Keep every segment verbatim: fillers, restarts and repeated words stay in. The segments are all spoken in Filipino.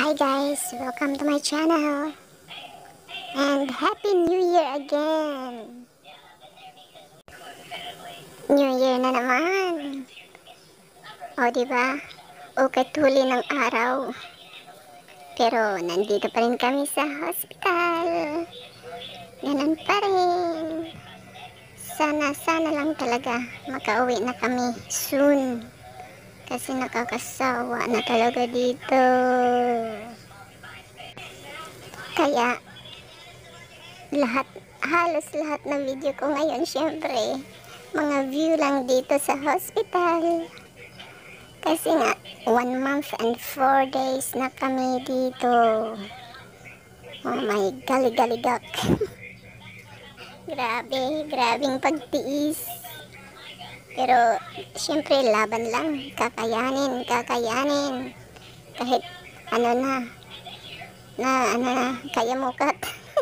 Hi guys, welcome to my channel and Happy New Year again. New Year na naman. O diba? Ukat huli ng araw. Pero nandito pa rin kami sa hospital. Ganun pa rin. Sana, sana lang talaga makauwi na kami soon. Kasi nakakasawa na talaga dito. Kaya lahat, halos lahat ng video ko ngayon, syempre, mga view lang dito sa hospital. Kasi nga, one month and four days na kami dito. Oh my gali-galigak. Grabe, grabing pagtiis. Pero, syempre, laban lang. Kakayanin, kakayanin. Kahit, ano na, na, ano na, kaya mukat.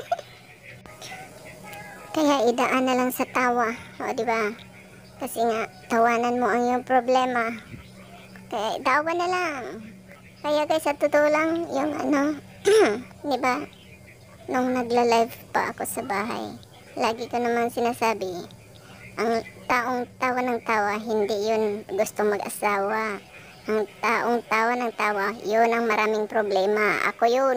Kaya idaan na lang sa tawa, o diba? Kasi nga, tawanan mo ang iyong problema. Kaya tawa na lang. Kaya guys, sa totoo lang, yung ano, diba? Nung nagla-live pa ako sa bahay, lagi ko naman sinasabi, ang taong tawa ng tawa, hindi yun gusto mag-asawa. Ang taong tawa ng tawa, yun ang maraming problema. Ako yun.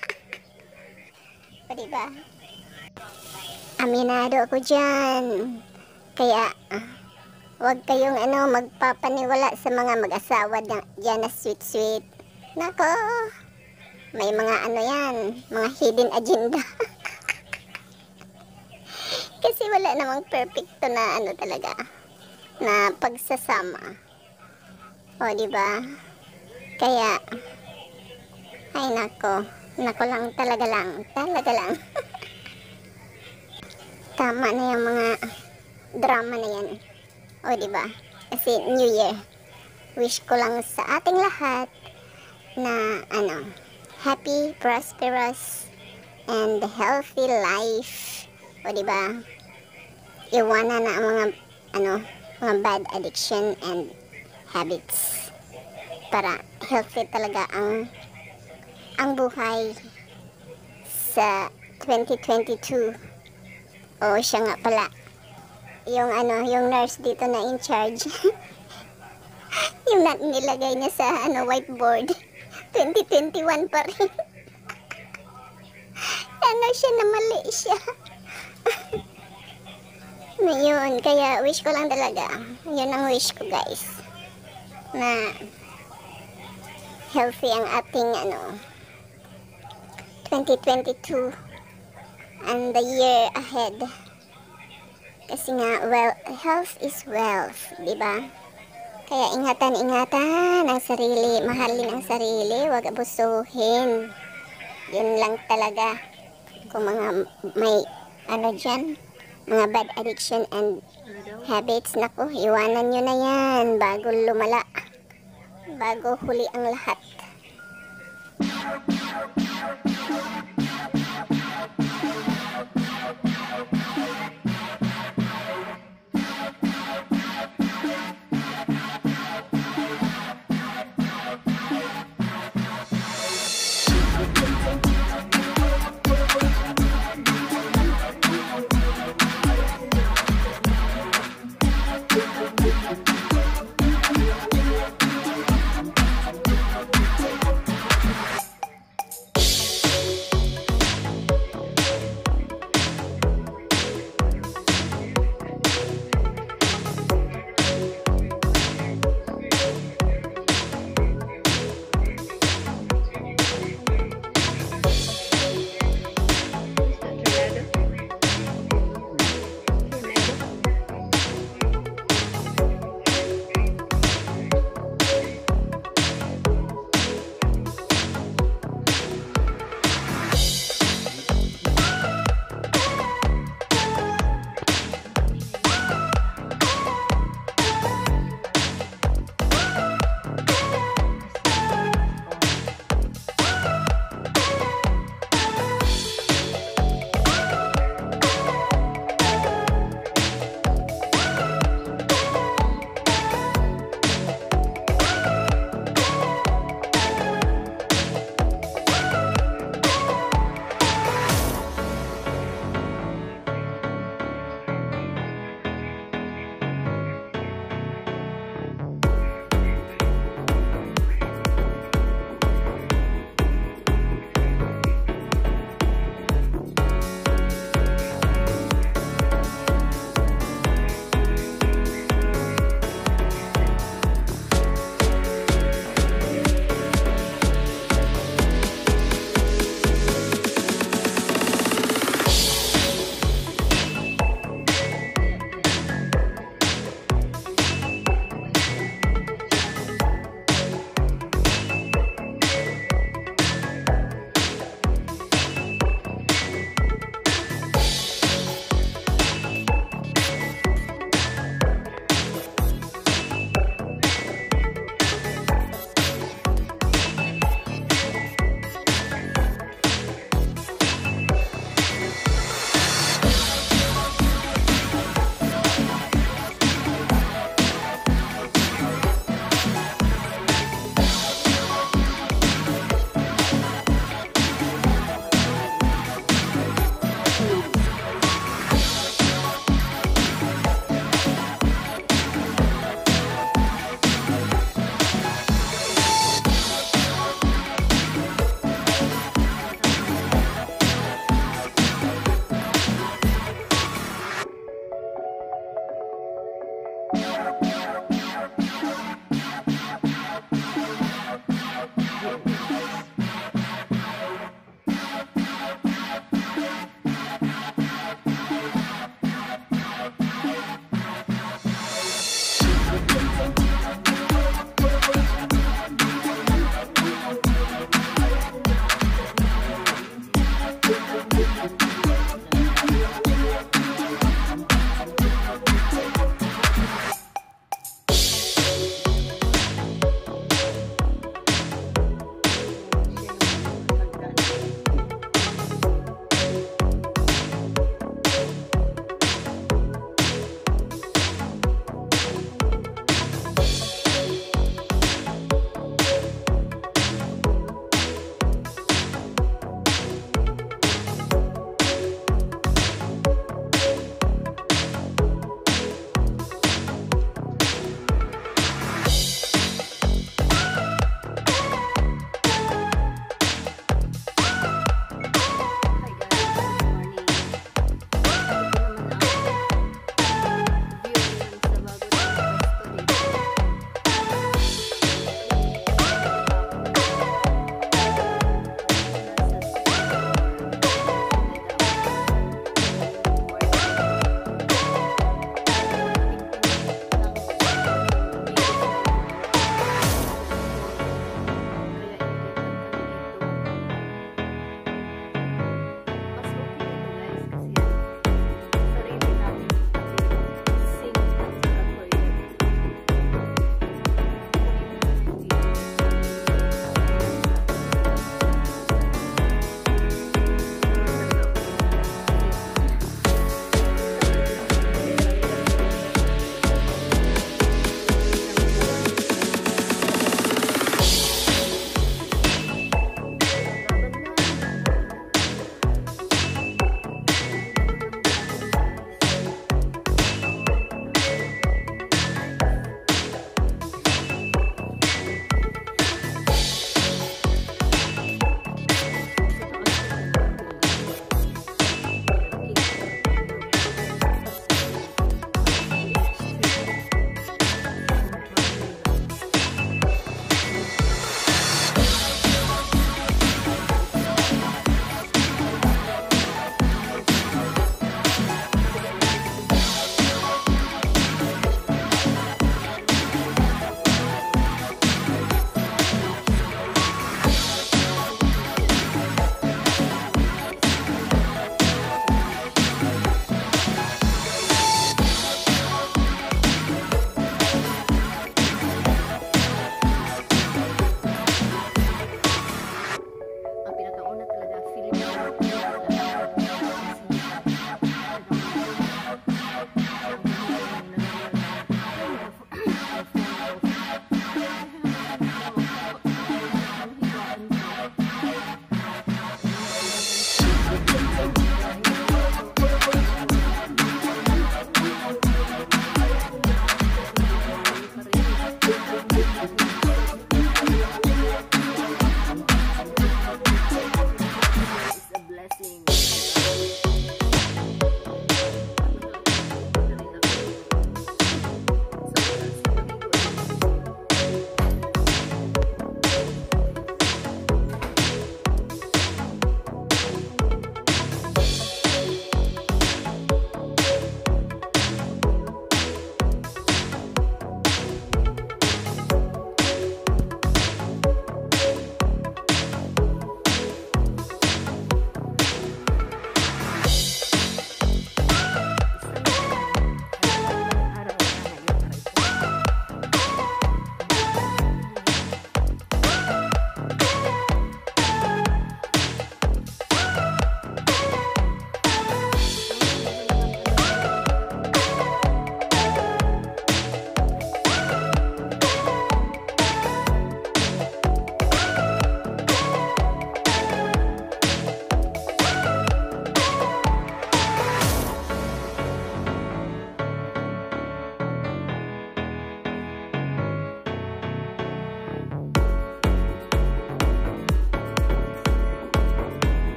O diba? Aminado ako dyan. Kaya, huwag kayong ano, magpapaniwala sa mga mag-asawa dyan na sweet-sweet. Nako, may mga ano yan, mga hidden agenda. Kasi wala namang perfecto na ano talaga, na pagsasama. O, diba? Kaya, ay nako, nako lang talaga lang, talaga lang. Tama na yung mga drama na yan. O diba? Kasi New Year. Wish ko lang sa ating lahat na ano, happy, prosperous, and healthy life. O diba? Iwanan na ang mga ano, mga bad addiction and habits. Para healthy talaga ang ang buhay sa twenty twenty-two. O siya nga pala, yung ano, yung nurse dito na in charge. Yung na nilagay niya sa ano, whiteboard, twenty twenty-one pa rin. Ano siya, na mali siya. Na yun, kaya wish ko lang talaga, yun ang wish ko guys, na healthy ang ating ano, twenty twenty-two and the year ahead. Kasi nga, well, health is wealth, diba? Kaya ingatan-ingatan ang sarili, mahalin ang sarili, huwag abusuhin. Yun lang talaga. Kung mga may ano dyan, mga bad addiction and habits, naku, iwanan nyo na yan bago lumala, bago huli ang lahat.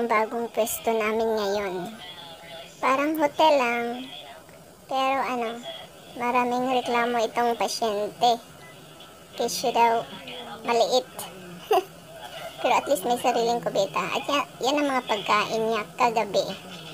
yung bagong pwesto namin ngayon. Parang hotel lang. Pero ano, maraming reklamo itong pasyente. Kasi daw maliit. Pero at least may sariling kubeta. At yan, yan ang mga pagkain niya kagabi.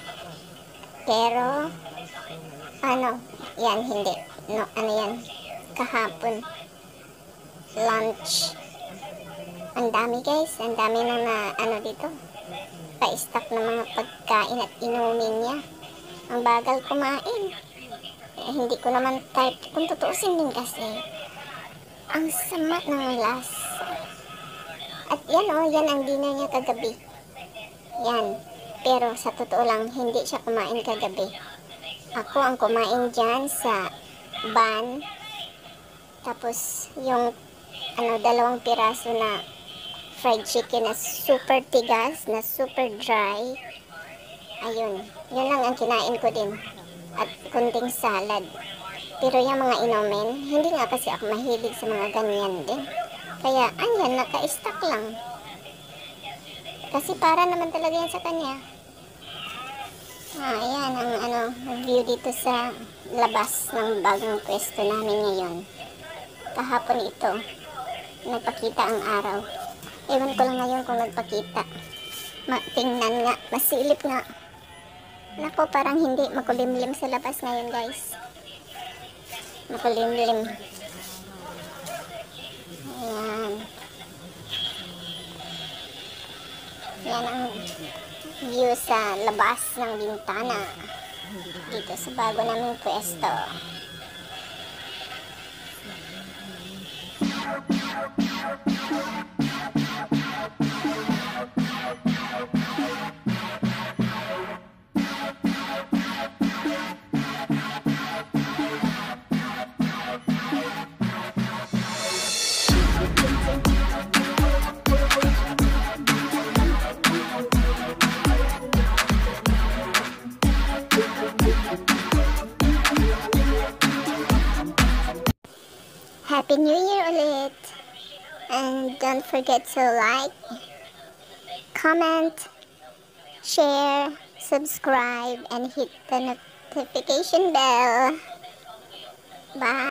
Pero, ano, yan hindi. No, ano yan, kahapon. Lunch. Ang dami guys, ang dami na na, ano dito, pa-stock ng mga pagkain at inumin niya. Ang bagal kumain. Eh, hindi ko naman type, kung tutuusin din kasi, ang sama ng lasa. At yan o, oh, yan ang dinner niya kagabi. Yan. Pero sa totoo lang, hindi siya kumain kagabi. Ako ang kumain dyan sa ban. Tapos yung ano, dalawang piraso na fried chicken na super tigas, na super dry. Ayun. Yun lang ang kinain ko din. At kunting salad. Pero yung mga inumin, hindi nga kasi ako mahilig sa mga ganyan din. Kaya, andyan, naka-stock lang. Kasi para naman talaga yan sa kanya. Ah, ayan ang ano, view dito sa labas ng bagong pwesto namin ngayon. Kahapon ito, nagpakita ang araw. Ewan ko lang ngayon kung nagpakita. Ma tingnan nga, masilip nga. Nako, parang hindi makulimlim sa labas ngayon guys. Makulimlim. Ayan. Yan ang view sa labas ng bintana. Dito sa bago naming pwesto. Happy New Year ulit! And don't forget to like, comment, share, subscribe, and hit the notification bell. Bye!